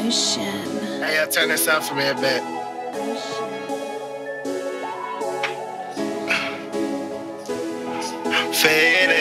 Motion. Hey, y'all turn this up for me a bit. Faded.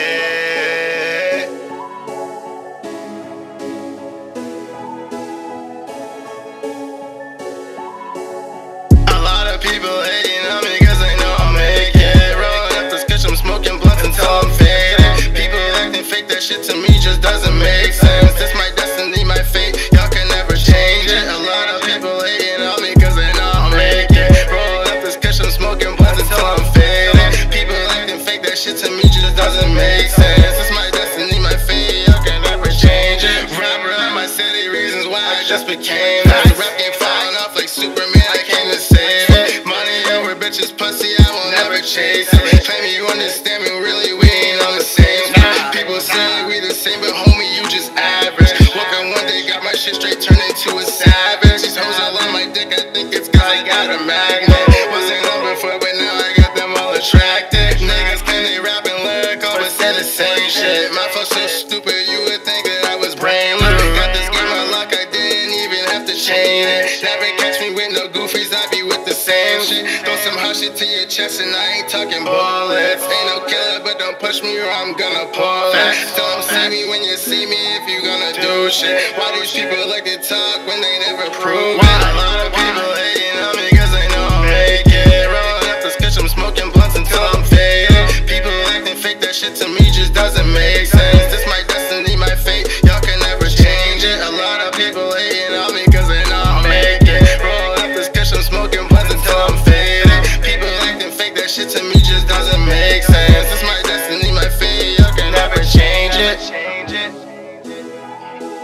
A lot of people hating on me cause they know I'll make it. Rolling up this kush, I'm smoking blunts until I'm faded. People acting fake, that shit to me just doesn't make sense. This my destiny, my fate, y'all can never change it. A lot of people hating on me cause they know I'll make it. Rolling up this kush, I'm smoking blunts until I'm faded. People acting fake, that shit to me just doesn't make sense. This my destiny, my fate, y'all can never change it. Rapper in my city, reasons why I just became that. Rap game falling off like Superman, I came to save it. Money over bitches, pussy, I will never chase it. Claim you understand me, really we ain't on the same. People say we the same, but homie, you just average. Woke up one day, got my shit straight, turned into a savage. These hoes all on my dick, I think it's cause I got a magnet. Wasn't on before, but now I got them all attracted. Niggas claim they rapping lyrical, but say the same shit. My flow so stupid, you would think that I was brainless. Got this game unlocked, I didn't even have to chain it. Never catch me with no goofies, I be with the same shit. Throw some hot shit to your chest and I ain't talking bullets. Ain't no killer, but don't push me or I'm gonna pull it. Tell them see me when you see me if you gonna do shit. Why these people like to talk when they never prove it? A lot of people hating on me cause they know I'll make it. Rolling up this kush, I'm smoking blunts until I'm faded. People acting fake, that shit to me just doesn't make sense. This my destiny, my fate, y'all can never change it. A lot of people hating on me cause they know I'll make it. Rolling up this kush, I'm smoking blunts until I'm faded. People acting fake, that shit to me just doesn't make sense. This my destiny, my fate, y'all can never change it.